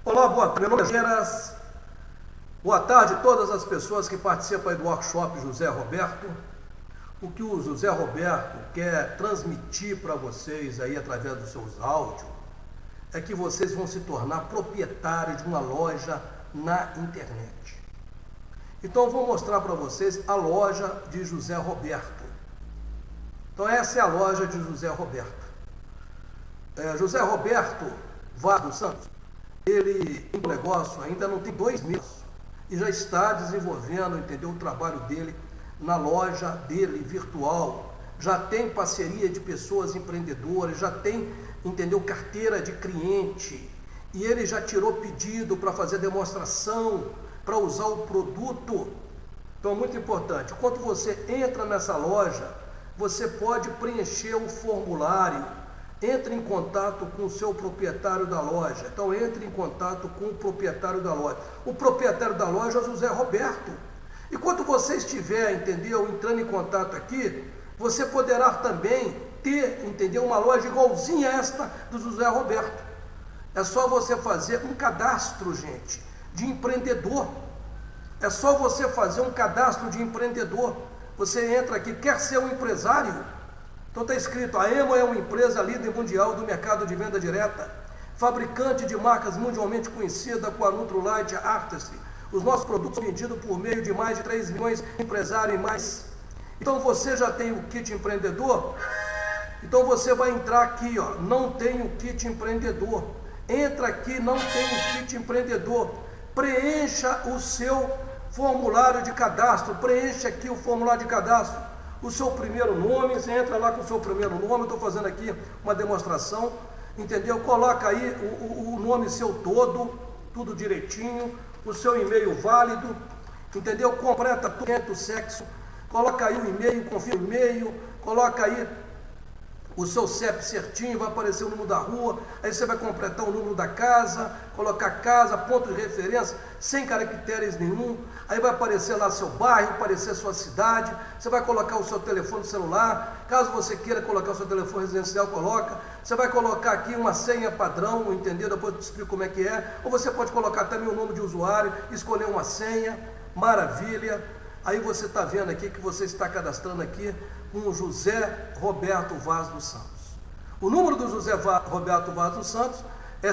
Olá, boa tarde, meu nome é Geras. Boa tarde a todas as pessoas que participam aí do workshop José Roberto. O que o José Roberto quer transmitir para vocês aí através dos seus áudios é que vocês vão se tornar proprietários de uma loja na internet. Então eu vou mostrar para vocês a loja de José Roberto. Então essa é a loja de José Roberto. José Roberto Vaz dos Santos, ele tem um negócio, ainda não tem 2 meses, e já está desenvolvendo, entendeu, o trabalho dele na loja dele virtual. Já tem parceria de pessoas empreendedoras, já tem, entendeu, carteira de cliente, e ele já tirou pedido para fazer demonstração, para usar o produto. Então é muito importante, quando você entra nessa loja, você pode preencher o formulário. Entre em contato com o seu proprietário da loja. Então entre em contato com o proprietário da loja. O proprietário da loja é o José Roberto. E quando você estiver, entendeu, entrando em contato aqui, você poderá também ter, entendeu, uma loja igualzinha a esta do José Roberto. É só você fazer um cadastro, gente, de empreendedor. É só você fazer um cadastro de empreendedor. Você entra aqui, quer ser um empresário? Então está escrito, a Emo é uma empresa líder mundial do mercado de venda direta, fabricante de marcas mundialmente conhecida com a Nutrilite Artistry. Os nossos produtos são vendidos por meio de mais de 3 milhões de empresários e mais. Então você já tem o kit empreendedor? Então você vai entrar aqui, ó, não tem o kit empreendedor. Entra aqui, não tem o kit empreendedor. Preencha o seu formulário de cadastro, preencha aqui o formulário de cadastro. O seu primeiro nome, você entra lá com o seu primeiro nome, eu estou fazendo aqui uma demonstração, entendeu? Coloca aí o nome seu todo, tudo direitinho, o seu e-mail válido, entendeu? Completa tudo, o sexo, coloca aí o e-mail, confirma o e-mail, coloca aí o seu CEP certinho, vai aparecer o número da rua, aí você vai completar o número da casa, colocar casa, ponto de referência, sem caracteres nenhum, aí vai aparecer lá seu bairro, aparecer sua cidade, você vai colocar o seu telefone celular, caso você queira colocar o seu telefone residencial, coloca, você vai colocar aqui uma senha padrão, entendeu? Depois eu te explico como é que é, ou você pode colocar também o nome de usuário, escolher uma senha, maravilha, aí você está vendo aqui que você está cadastrando aqui com o José Roberto Vaz dos Santos. O número do José Roberto Vaz dos Santos é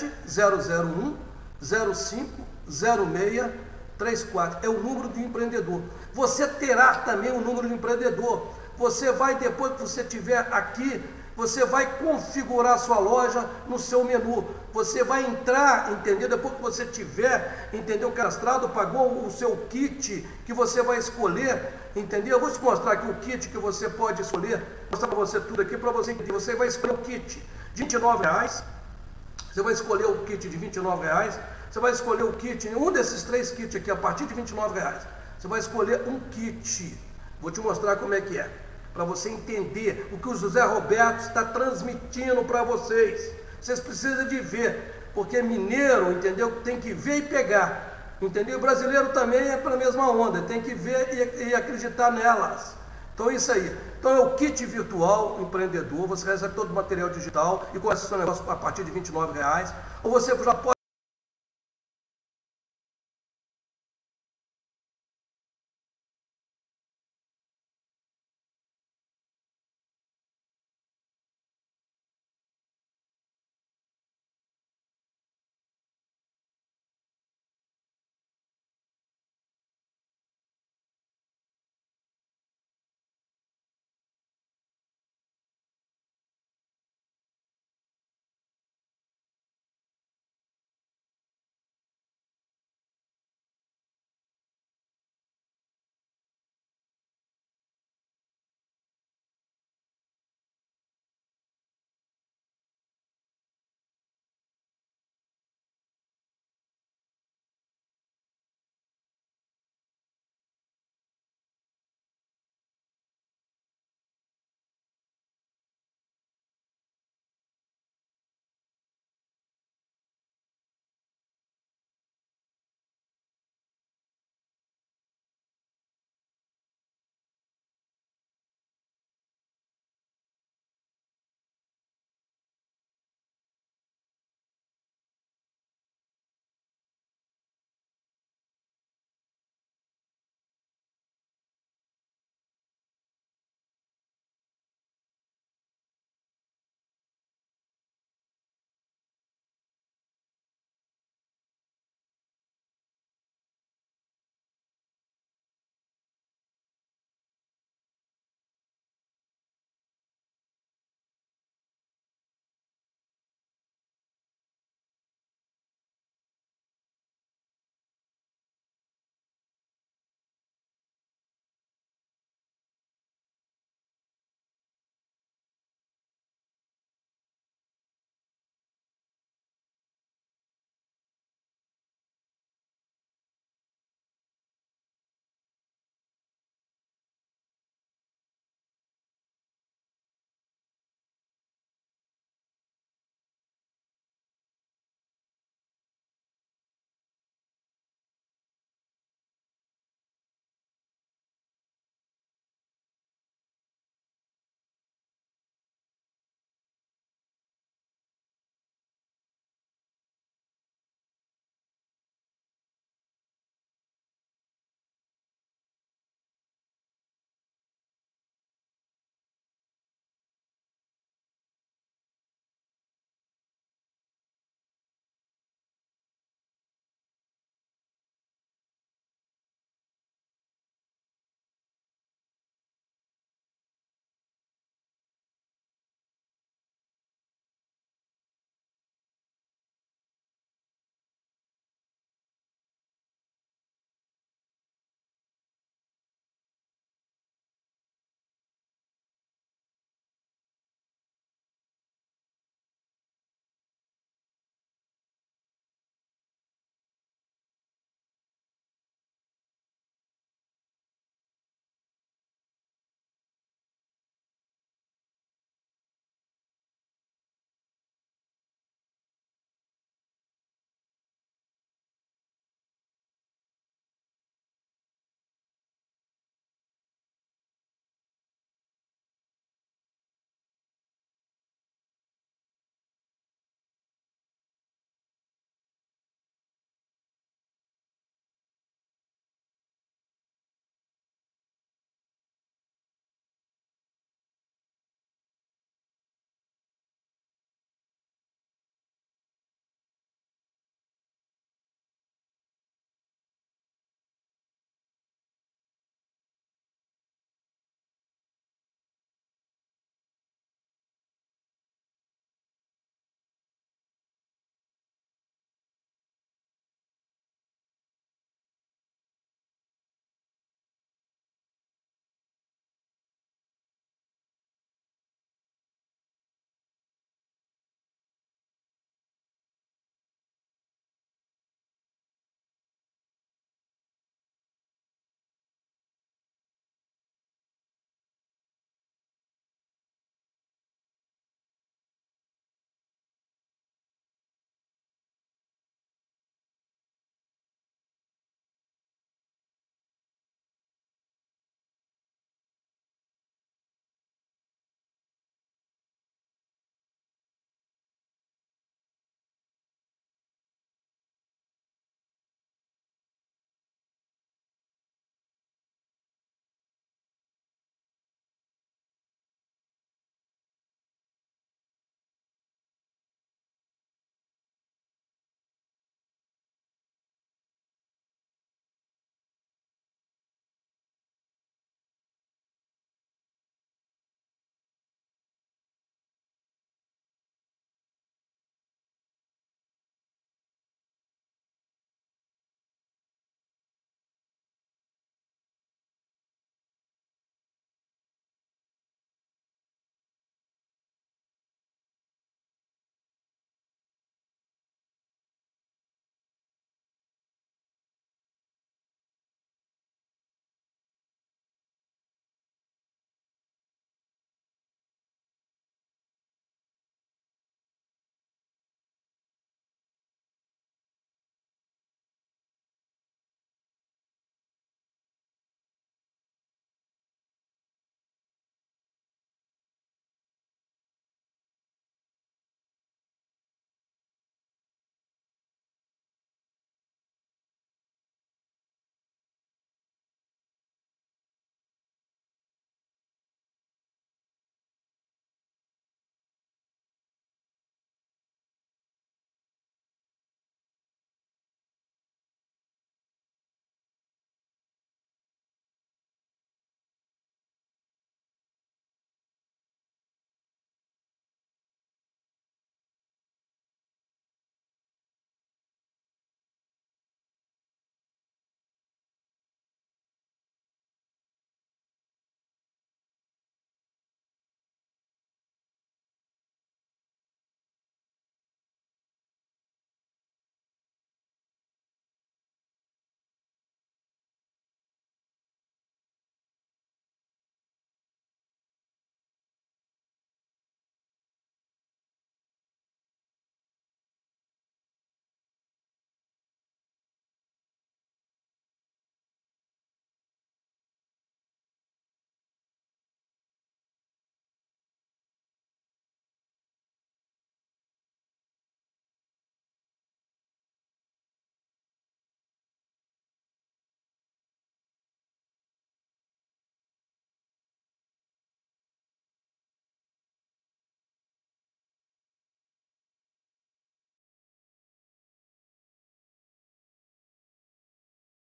7001-050634. É o número do empreendedor. Você terá também o número do empreendedor. Você vai, depois que você estiver aqui, você vai configurar a sua loja no seu menu. Você vai entrar, entendeu? Depois que você tiver, entendeu, cadastrado, pagou o seu kit que você vai escolher, entendeu? Eu vou te mostrar aqui o kit que você pode escolher, mostrar para você tudo aqui para você entender. Você vai escolher o kit de R$29. Você vai escolher o kit de R$29. Você vai escolher o kit, um desses 3 kits aqui, a partir de R$29. Você vai escolher um kit. Vou te mostrar como é que é, para você entender o que o José Roberto está transmitindo para vocês. Vocês precisam de ver, porque mineiro, entendeu, tem que ver e pegar, entendeu? O brasileiro também é para a mesma onda, tem que ver e acreditar nelas. Então é isso aí. Então é o kit virtual empreendedor, você recebe todo o material digital e começa o seu negócio a partir de R$29, ou você já pode